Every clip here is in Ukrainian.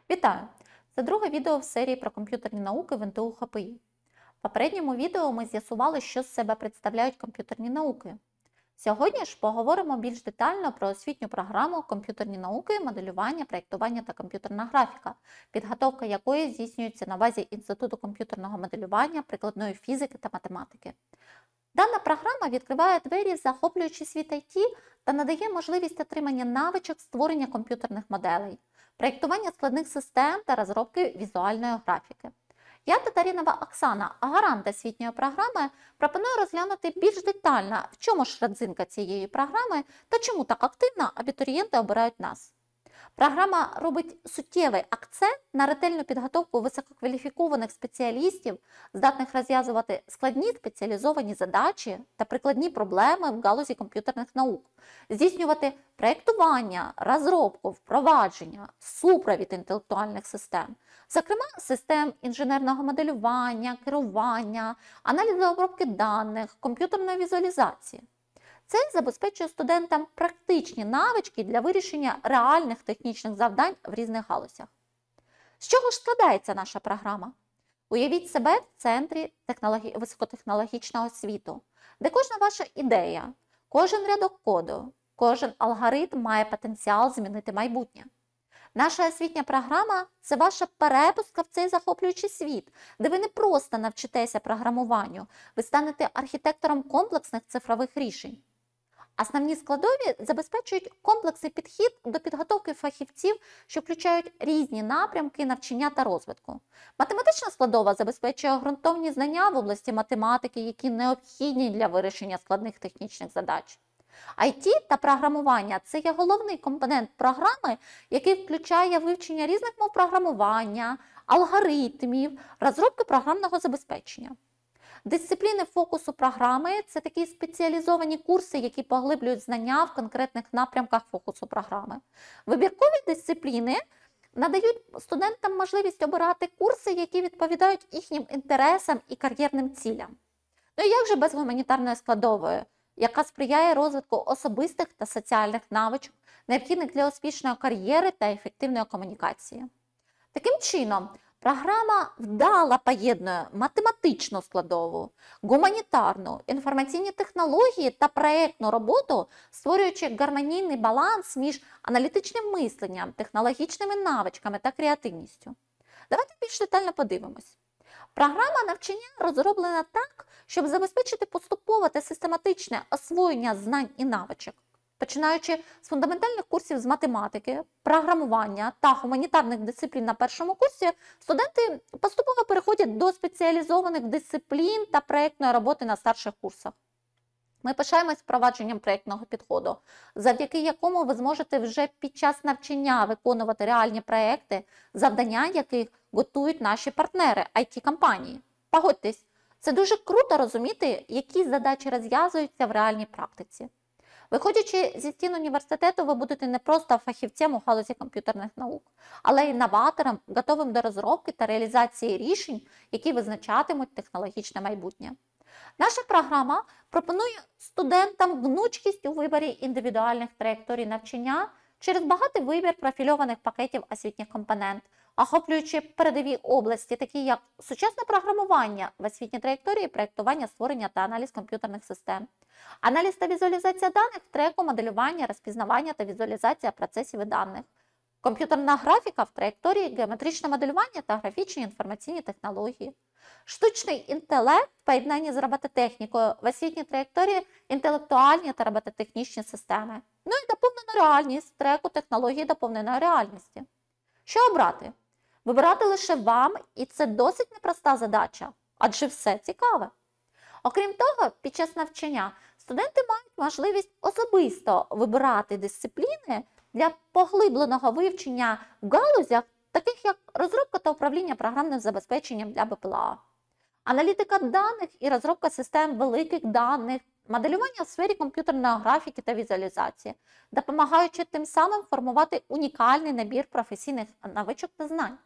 Вітаю! Це друге відео в серії про комп'ютерні науки в НТУ ХПІ. В попередньому відео ми з'ясували, що з себе представляють комп'ютерні науки. Сьогодні ж поговоримо більш детально про освітню програму комп'ютерні науки, моделювання, проєктування та комп'ютерна графіка, підготовка якої здійснюється на базі Інституту комп'ютерного моделювання, прикладної фізики та математики. Дана програма відкриває двері в захоплюючий світ IT та надає можливість отримання навичок створення комп'ютерних моделей, проєктування складних систем та розробки візуальної графіки. Я, Татарінова Оксана, гарант освітньої програми, пропоную розглянути більш детально, в чому ж родзинка цієї програми та чому так активно абітурієнти обирають нас. Програма робить суттєвий акцент на ретельну підготовку висококваліфікованих спеціалістів, здатних розв'язувати складні спеціалізовані задачі та прикладні проблеми в галузі комп'ютерних наук, здійснювати проєктування, розробку, впровадження, супровід інтелектуальних систем, зокрема систем інженерного моделювання, керування, аналізу обробки даних, комп'ютерної візуалізації. Це забезпечує студентам практичні навички для вирішення реальних технічних завдань в різних галузях. З чого ж складається наша програма? Уявіть себе в центрі високотехнологічного світу, де кожна ваша ідея, кожен рядок коду, кожен алгоритм має потенціал змінити майбутнє. Наша освітня програма – це ваша перепустка в цей захоплюючий світ, де ви не просто навчитеся програмуванню, ви станете архітектором комплексних цифрових рішень. Основні складові забезпечують комплексний підхід до підготовки фахівців, що включають різні напрямки навчання та розвитку. Математична складова забезпечує ґрунтовні знання в області математики, які необхідні для вирішення складних технічних задач. IT та програмування – це є головний компонент програми, який включає вивчення різних мов програмування, алгоритмів, розробки програмного забезпечення. Дисципліни фокусу програми – це такі спеціалізовані курси, які поглиблюють знання в конкретних напрямках фокусу програми. Вибіркові дисципліни надають студентам можливість обирати курси, які відповідають їхнім інтересам і кар'єрним цілям. Ну і як же без гуманітарної складової, яка сприяє розвитку особистих та соціальних навичок, необхідних для успішної кар'єри та ефективної комунікації. Таким чином, програма вдало поєднує математичну складову, гуманітарну, інформаційні технології та проєктну роботу, створюючи гармонійний баланс між аналітичним мисленням, технологічними навичками та креативністю. Давайте більш детально подивимось. Програма навчання розроблена так, щоб забезпечити поступове та систематичне освоєння знань і навичок. Починаючи з фундаментальних курсів з математики, програмування та гуманітарних дисциплін на першому курсі, студенти поступово переходять до спеціалізованих дисциплін та проєктної роботи на старших курсах. Ми пишаємось впровадженням проєктного підходу, завдяки якому ви зможете вже під час навчання виконувати реальні проєкти, завдання яких готують наші партнери, IT-компанії. Погодьтесь, це дуже круто розуміти, які задачі розв'язуються в реальній практиці. Виходячи зі стін університету, ви будете не просто фахівцем у галузі комп'ютерних наук, але й новатором, готовим до розробки та реалізації рішень, які визначатимуть технологічне майбутнє. Наша програма пропонує студентам гнучкість у виборі індивідуальних траєкторій навчання через багатий вибір профільованих пакетів освітніх компонент, охоплюючи передові області, такі як сучасне програмування в освітній траєкторії, проєктування, створення та аналіз комп'ютерних систем, аналіз та візуалізація даних в треку моделювання, розпізнавання та візуалізація процесів даних, комп'ютерна графіка в траєкторії, геометричне моделювання та графічні інформаційні технології, штучний інтелект в поєднанні з робототехнікою в освітній траєкторії, інтелектуальні та робототехнічні системи, ну і доповнена реальність в треку технології доповненої реальності. Що обрати? Вибирати лише вам, і це досить непроста задача, адже все цікаве. Окрім того, під час навчання студенти мають можливість особисто вибирати дисципліни для поглибленого вивчення в галузях, таких як розробка та управління програмним забезпеченням для БПЛА, аналітика даних і розробка систем великих даних, моделювання в сфері комп'ютерної графіки та візуалізації, допомагаючи тим самим формувати унікальний набір професійних навичок та знань.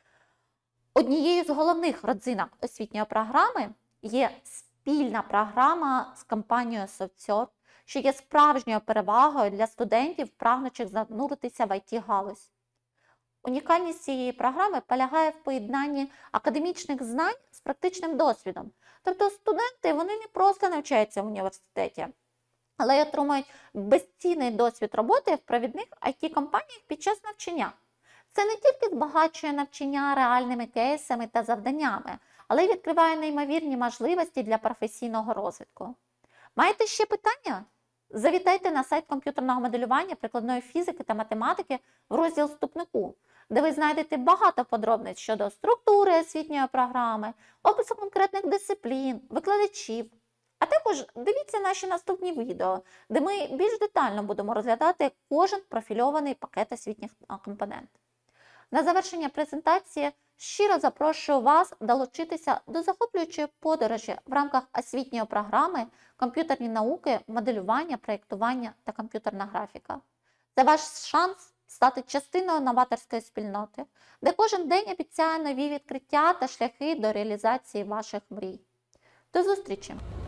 Однією з головних родзинок освітньої програми є спільна програма з компанією SoftServe, що є справжньою перевагою для студентів, прагнучих зануритися в IT-галузь. Унікальність цієї програми полягає в поєднанні академічних знань з практичним досвідом. Тобто студенти вони не просто навчаються в університеті, але й отримують безцінний досвід роботи в провідних IT-компаніях під час навчання. Це не тільки збагачує навчання реальними кейсами та завданнями, але й відкриває неймовірні можливості для професійного розвитку. Маєте ще питання? Завітайте на сайт комп'ютерного моделювання, прикладної фізики та математики в розділ «Вступнику», де ви знайдете багато подробиць щодо структури освітньої програми, опису конкретних дисциплін, викладачів. А також дивіться наші наступні відео, де ми більш детально будемо розглядати кожен профільований пакет освітніх компонентів. На завершення презентації щиро запрошую вас долучитися до захоплюючої подорожі в рамках освітньої програми «Комп'ютерні науки, моделювання, проєктування та комп'ютерна графіка». Це ваш шанс стати частиною новаторської спільноти, де кожен день обіцяє нові відкриття та шляхи до реалізації ваших мрій. До зустрічі!